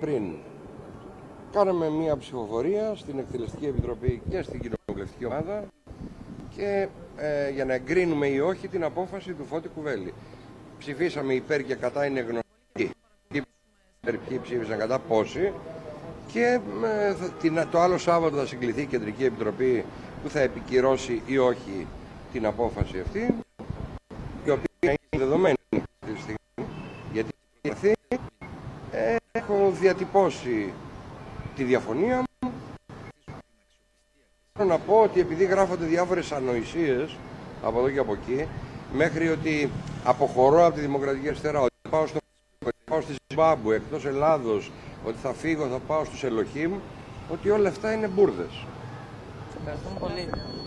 Πριν κάναμε μια ψηφοφορία στην Εκτελεστική Επιτροπή και στην Κοινοβουλευτική Ομάδα και για να εγκρίνουμε ή όχι την απόφαση του Φώτη Κουβέλη. Ψηφίσαμε υπέρ και κατά, είναι γνωστή. Ποιοι ψήφισαν κατά, πόσοι. Και το άλλο Σάββατο θα συγκληθεί η Κεντρική Επιτροπή που θα επικυρώσει ή όχι την απόφαση αυτή, η οποία είναι δεδομένη αυτή τη στιγμή, γιατί έχω διατυπώσει τη διαφωνία μου. Θέλω να πω ότι επειδή γράφονται διάφορες ανοησίες από εδώ και από εκεί, μέχρι ότι αποχωρώ από τη Δημοκρατική Αριστερά, ότι πάω στη Ζιμπάμπουε, εκτός Ελλάδος, ότι θα φύγω, θα πάω στους Ελοχήμ, ότι όλα αυτά είναι μπουρδες. Ευχαριστούμε πολύ.